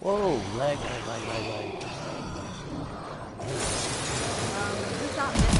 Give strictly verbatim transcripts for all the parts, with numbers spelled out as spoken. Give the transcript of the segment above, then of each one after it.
Whoa, lag, lag, lag, lag, lag. Um, who's got this?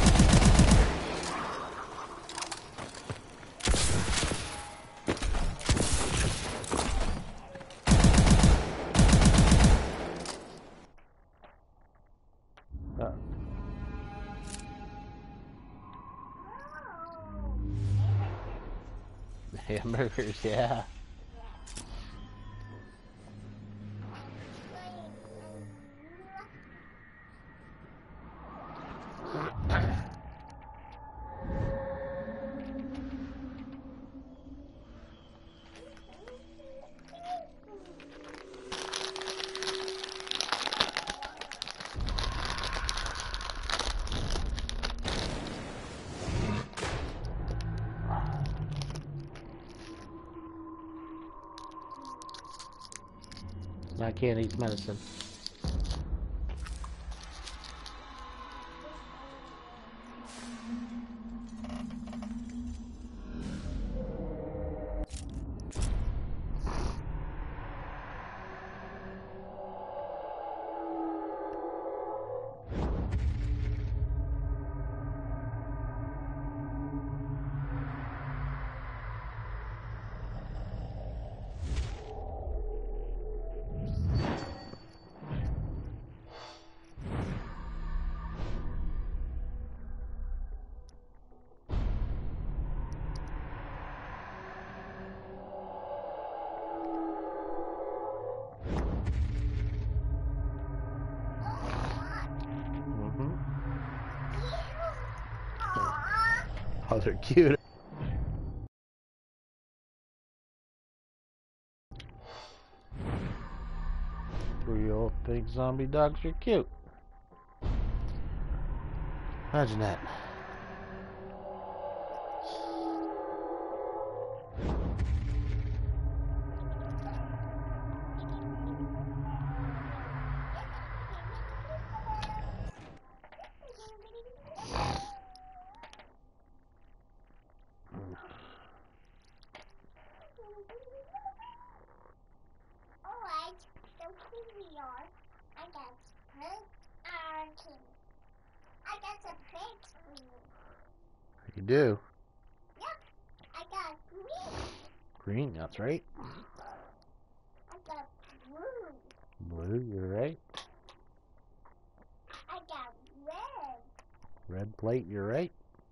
Uh. Hamburgers, yeah. I can't eat medicine. Oh, they're cute. Real big zombie dogs are cute. Imagine that. I got print arcing. I got a print screen. You do. Yep. I got green. Green, that's right. I got blue. Blue, you're right. I got red. Red plate, you're right.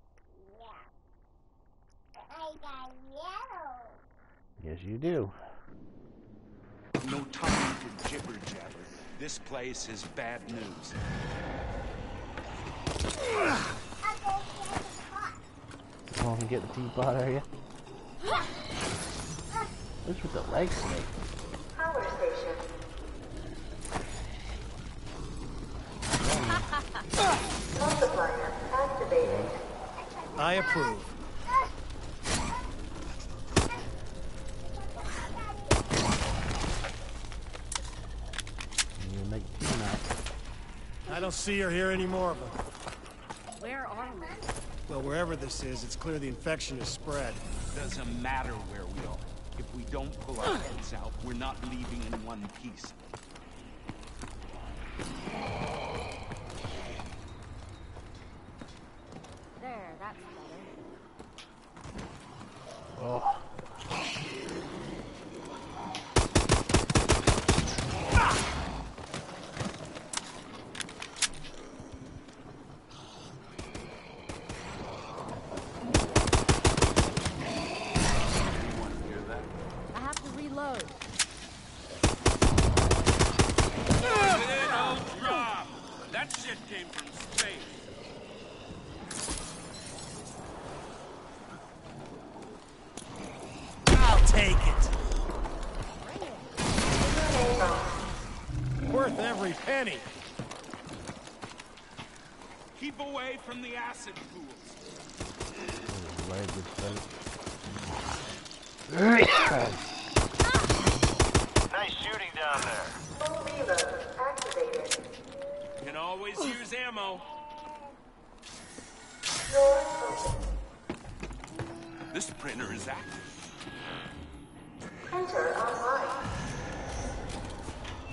Yeah. I got yellow. Yes, you do. No time to jibber jabber. This place is bad news. I'll go get the pot. You want to get the teapot, are you? What's with the leg snake? Power station. Multiplier activated. I approve. You make tea now. I don't see or hear any more of them. Where are we? Well, wherever this is, it's clear the infection is spread. Doesn't matter where we are. If we don't pull our heads out, we're not leaving in one piece. There, that's better. Oh. I have to reload. Little drop! That shit came from space. I'll take it. Worth every penny. Keep away from the acid pools. Leg is better. Nice shooting down there. Full reload activated. Can always use ammo. Door open. This printer is active. Printer online.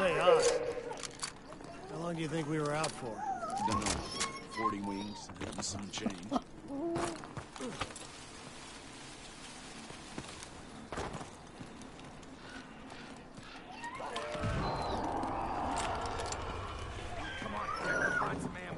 say hi. How long do you think we were out for? Don't know. Forty wings and some change. Come on, find some ammo.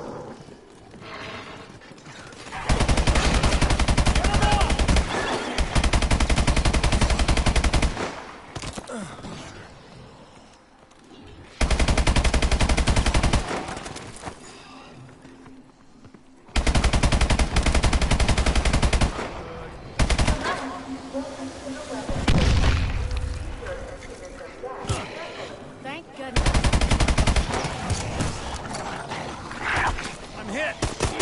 Thank goodness. I'm hit!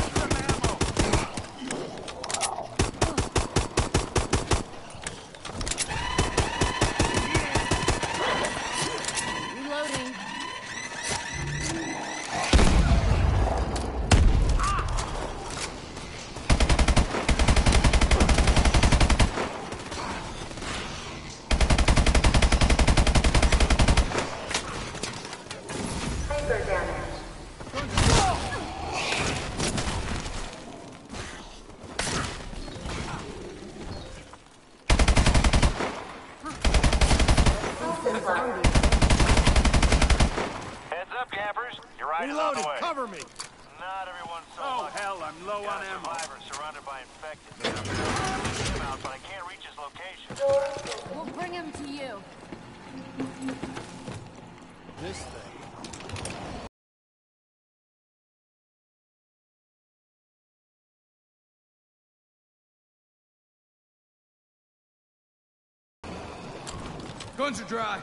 Reloading. Hyper damage. Multiplier. Heads up, campers. Your ride is on Reloading! the way. Cover me! Not everyone's so Oh, lucky. hell, I'm low Got on a ammo. survivor surrounded by infected. I'm trying to get him out, but I can't reach his location. We'll bring him to you. This thing. Guns are dry.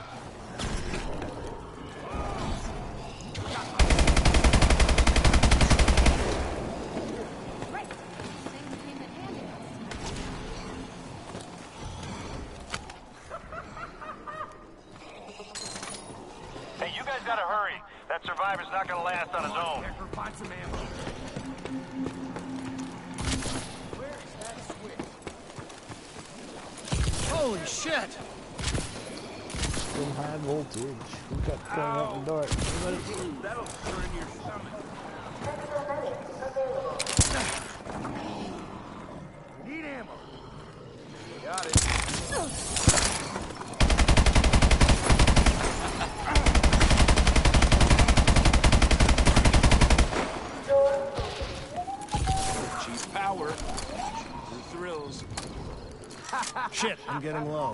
Great. Things came in handy. Hey, you guys gotta hurry. That survivor's not gonna last on his own. Find some ammo. Holy shit! Still high voltage. We got to turn up the dark. That'll turn your stomach. Extra medics available. Need ammo. Got it. Cheap power. The thrills. Shit, I'm getting low.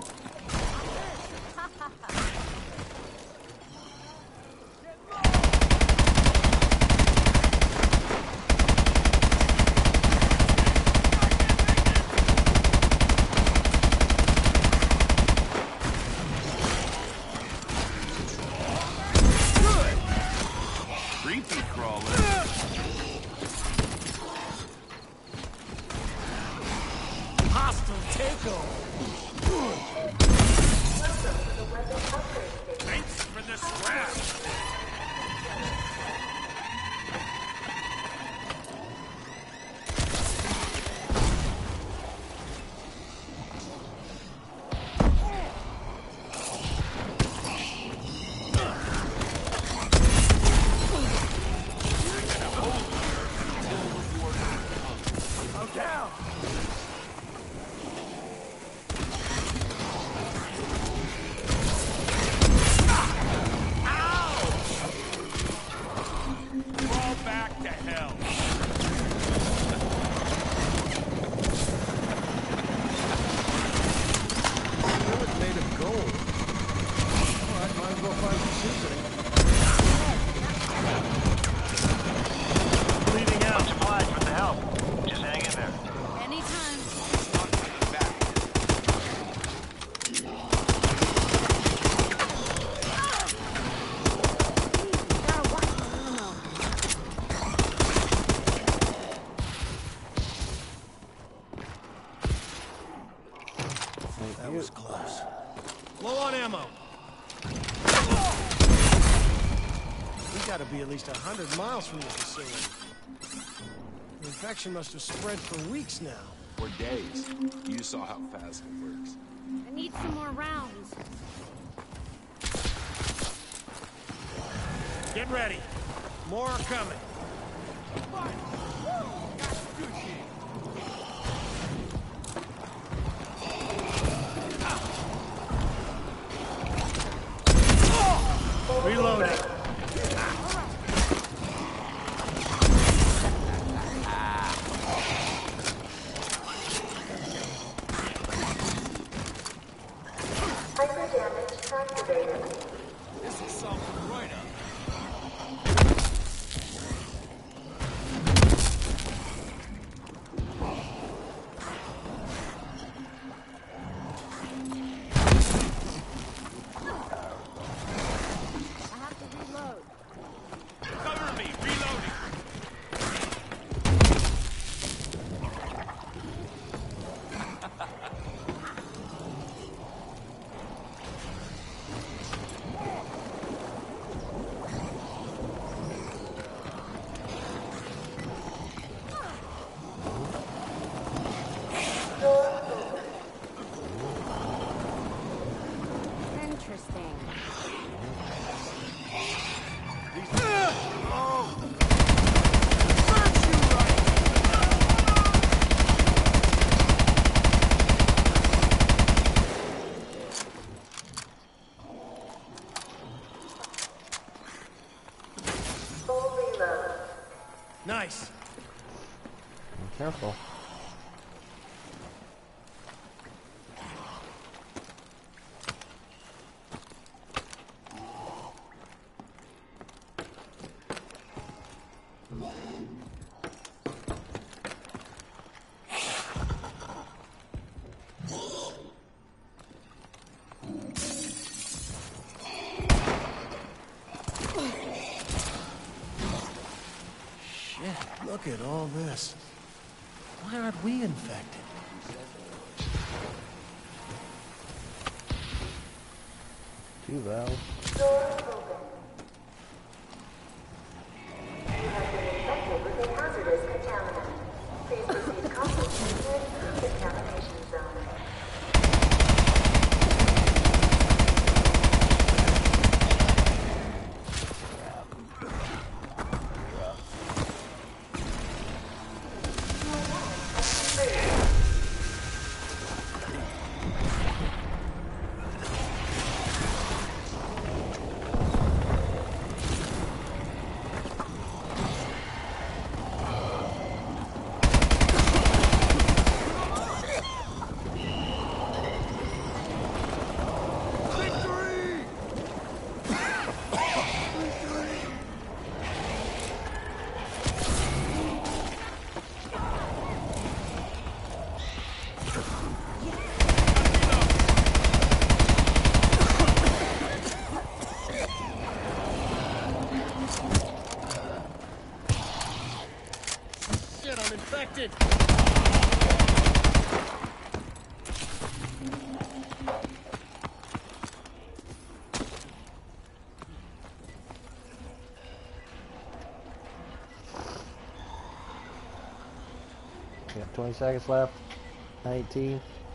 Creepy crawler. Hostile takeover! Thanks for the scrap. I'm down! Fall back to hell. It was made of gold. Alright, might as well find some shit. Bleeding out. Much obliged with the help. Just hang in there. Anytime. Gotta watch the ammo. That was close. Low on ammo. We gotta be at least a hundred miles from the facility. The infection must have spread for weeks now. For days. You saw how fast it works. I need some more rounds. Get ready. More are coming. Reloading. Hyper damage activated. This is something right up. I have to reload. Cover me, reloading. Interesting. Full reload. Nice. Be careful. Shit, look at all this. Why aren't we infected? Two valves. Doors open. You have been infected with a hazardous contaminant. Please proceed cautiously to the decontamination zone. Shit, I'm infected. We got twenty seconds left. nineteen.